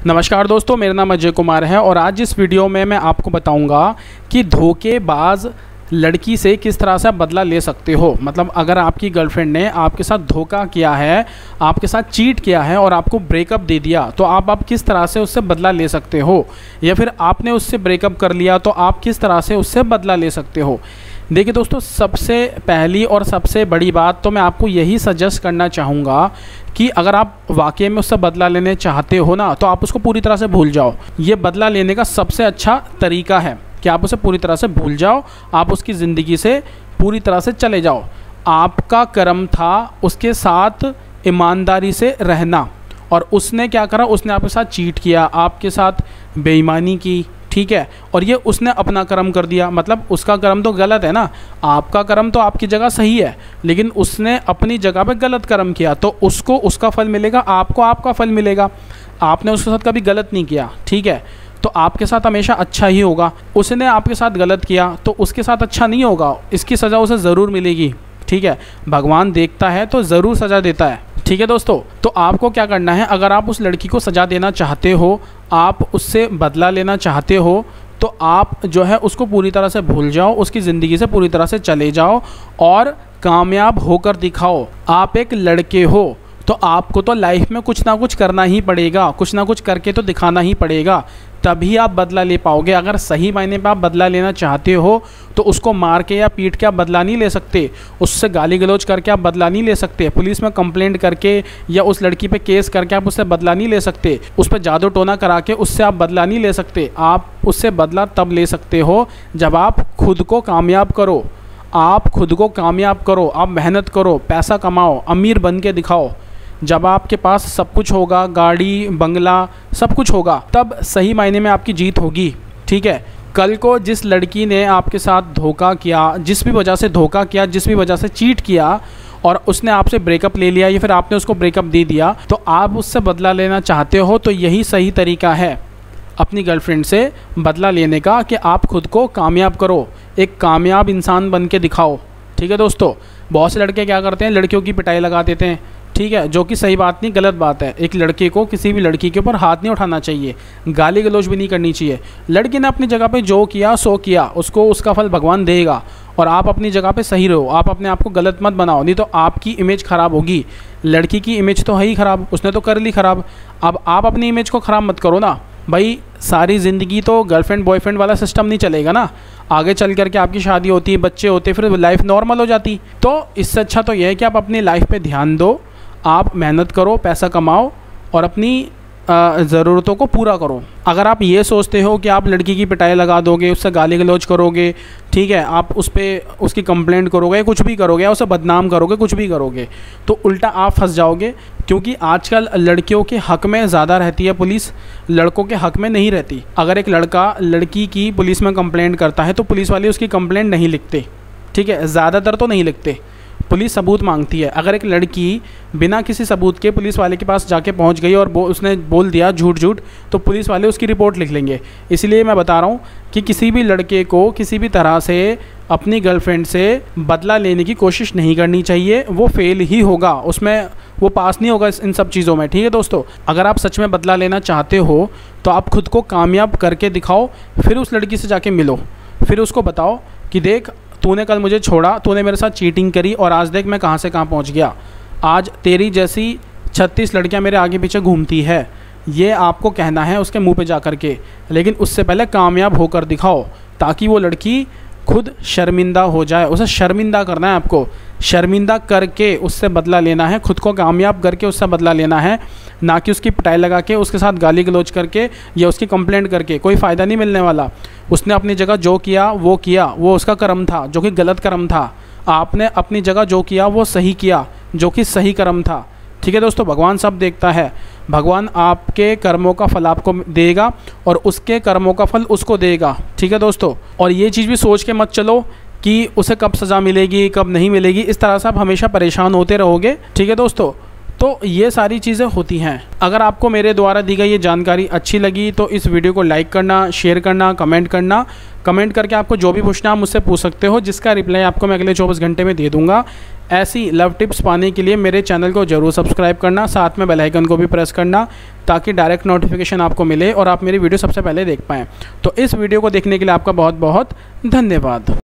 नमस्कार दोस्तों, मेरा नाम अजय कुमार है और आज इस वीडियो में मैं आपको बताऊंगा कि धोखेबाज लड़की से किस तरह से आप बदला ले सकते हो। मतलब अगर आपकी गर्लफ्रेंड ने आपके साथ धोखा किया है, आपके साथ चीट किया है और आपको ब्रेकअप दे दिया, तो आप किस तरह से उससे बदला ले सकते हो, या फिर आपने उससे ब्रेकअप कर लिया तो आप किस तरह से उससे बदला ले सकते हो। देखिए दोस्तों, सबसे पहली और सबसे बड़ी बात तो मैं आपको यही सजेस्ट करना चाहूँगा कि अगर आप वाकई में उससे बदला लेने चाहते हो ना, तो आप उसको पूरी तरह से भूल जाओ। ये बदला लेने का सबसे अच्छा तरीका है कि आप उसे पूरी तरह से भूल जाओ, आप उसकी ज़िंदगी से पूरी तरह से चले जाओ। आपका कर्म था उसके साथ ईमानदारी से रहना, और उसने क्या करा, उसने आपके साथ चीट किया, आपके साथ बेईमानी की, ठीक है, और ये उसने अपना कर्म कर दिया। मतलब उसका कर्म तो गलत है ना, आपका कर्म तो आपकी जगह सही है, लेकिन उसने अपनी जगह पे गलत कर्म किया, तो उसको उसका फल मिलेगा, आपको आपका फल मिलेगा। आपने उसके साथ कभी गलत नहीं किया, ठीक है, तो आपके साथ हमेशा अच्छा ही होगा। उसने आपके साथ गलत किया तो उसके साथ अच्छा नहीं होगा, इसकी सज़ा उसे ज़रूर मिलेगी, ठीक है। भगवान देखता है तो ज़रूर सज़ा देता है, ठीक है दोस्तों। तो आपको क्या करना है, अगर आप उस लड़की को सज़ा देना चाहते हो, आप उससे बदला लेना चाहते हो, तो आप जो है उसको पूरी तरह से भूल जाओ, उसकी ज़िंदगी से पूरी तरह से चले जाओ और कामयाब होकर दिखाओ। आप एक लड़के हो तो आपको तो लाइफ में कुछ ना कुछ करना ही पड़ेगा, कुछ ना कुछ करके तो दिखाना ही पड़ेगा, तभी आप बदला ले पाओगे। अगर सही मायने पे आप बदला लेना चाहते हो तो उसको मार के या पीट के आप बदला नहीं ले सकते, उससे गाली गलौज करके आप बदला नहीं ले सकते, पुलिस में कंप्लेंट करके या उस लड़की पे केस करके आप उससे बदला नहीं ले सकते, उस पर जादू टोना करा के उससे आप बदला नहीं ले सकते। आप उससे बदला तब ले सकते हो जब आप खुद को कामयाब करो। आप खुद को कामयाब करो, आप मेहनत करो, पैसा कमाओ, अमीर बन के दिखाओ। जब आपके पास सब कुछ होगा, गाड़ी बंगला सब कुछ होगा, तब सही मायने में आपकी जीत होगी, ठीक है। कल को जिस लड़की ने आपके साथ धोखा किया, जिस भी वजह से धोखा किया, जिस भी वजह से चीट किया और उसने आपसे ब्रेकअप ले लिया या फिर आपने उसको ब्रेकअप दे दिया, तो आप उससे बदला लेना चाहते हो तो यही सही तरीका है अपनी गर्लफ्रेंड से बदला लेने का, कि आप खुद को कामयाब करो, एक कामयाब इंसान बन के दिखाओ, ठीक है दोस्तों। बहुत से लड़के क्या करते हैं, लड़कियों की पिटाई लगा देते हैं, ठीक है, जो कि सही बात नहीं, गलत बात है। एक लड़के को किसी भी लड़की के ऊपर हाथ नहीं उठाना चाहिए, गाली गलौज भी नहीं करनी चाहिए। लड़की ने अपनी जगह पे जो किया सो किया, उसको उसका फल भगवान देगा, और आप अपनी जगह पे सही रहो। आप अपने आप को गलत मत बनाओ, नहीं तो आपकी इमेज ख़राब होगी। लड़की की इमेज तो है ही ख़राब, उसने तो कर ली ख़राब, अब आप अपनी इमेज को ख़राब मत करो ना भाई। सारी ज़िंदगी तो गर्लफ्रेंड बॉयफ्रेंड वाला सिस्टम नहीं चलेगा ना, आगे चल करके आपकी शादी होती है, बच्चे होते, फिर लाइफ नॉर्मल हो जाती। तो इससे अच्छा तो यह है कि आप अपनी लाइफ पे ध्यान दो, आप मेहनत करो, पैसा कमाओ और अपनी ज़रूरतों को पूरा करो। अगर आप ये सोचते हो कि आप लड़की की पिटाई लगा दोगे, उससे गाली गलौज करोगे, ठीक है, आप उस पर उसकी कंप्लेंट करोगे, कुछ भी करोगे, उसे बदनाम करोगे, कुछ भी करोगे, तो उल्टा आप फंस जाओगे। क्योंकि आजकल लड़कियों के हक़ में ज़्यादा रहती है पुलिस, लड़कों के हक़ में नहीं रहती। अगर एक लड़का लड़की की पुलिस में कंप्लेंट करता है तो पुलिस वाले उसकी कंप्लेंट नहीं लिखते, ठीक है, ज़्यादातर तो नहीं लिखते, पुलिस सबूत मांगती है। अगर एक लड़की बिना किसी सबूत के पुलिस वाले के पास जाके पहुंच गई और उसने बोल दिया झूठ झूठ, तो पुलिस वाले उसकी रिपोर्ट लिख लेंगे। इसलिए मैं बता रहा हूं कि किसी भी लड़के को किसी भी तरह से अपनी गर्लफ्रेंड से बदला लेने की कोशिश नहीं करनी चाहिए, वो फेल ही होगा, उसमें वो पास नहीं होगा इन सब चीज़ों में, ठीक है दोस्तों। अगर आप सच में बदला लेना चाहते हो तो आप खुद को कामयाब करके दिखाओ, फिर उस लड़की से जाके मिलो, फिर उसको बताओ कि देख, तूने कल मुझे छोड़ा, तूने मेरे साथ चीटिंग करी और आज देख मैं कहाँ से कहाँ पहुँच गया। आज तेरी जैसी 36 लड़कियाँ मेरे आगे पीछे घूमती है, ये आपको कहना है उसके मुंह पे जा कर के। लेकिन उससे पहले कामयाब होकर दिखाओ, ताकि वो लड़की खुद शर्मिंदा हो जाए। उसे शर्मिंदा करना है आपको, शर्मिंदा करके उससे बदला लेना है, खुद को कामयाब करके उससे बदला लेना है, ना कि उसकी पिटाई लगा के, उसके साथ गाली गलौज करके या उसकी कंप्लेंट करके। कोई फ़ायदा नहीं मिलने वाला। उसने अपनी जगह जो किया, वो उसका कर्म था, जो कि गलत कर्म था। आपने अपनी जगह जो किया वो सही किया, जो कि सही कर्म था, ठीक है दोस्तों। भगवान सब देखता है, भगवान आपके कर्मों का फल आपको देगा और उसके कर्मों का फल उसको देगा, ठीक है दोस्तों। और ये चीज़ भी सोच के मत चलो कि उसे कब सज़ा मिलेगी, कब नहीं मिलेगी, इस तरह से आप हमेशा परेशान होते रहोगे, ठीक है दोस्तों। तो ये सारी चीज़ें होती हैं। अगर आपको मेरे द्वारा दी गई ये जानकारी अच्छी लगी तो इस वीडियो को लाइक करना, शेयर करना, कमेंट करना। कमेंट करके आपको जो भी पूछना आप मुझसे पूछ सकते हो, जिसका रिप्लाई आपको मैं अगले 24 घंटे में दे दूंगा। ऐसी लव टिप्स पाने के लिए मेरे चैनल को ज़रूर सब्सक्राइब करना, साथ में बेल आइकन को भी प्रेस करना, ताकि डायरेक्ट नोटिफिकेशन आपको मिले और आप मेरी वीडियो सबसे पहले देख पाएँ। तो इस वीडियो को देखने के लिए आपका बहुत बहुत धन्यवाद।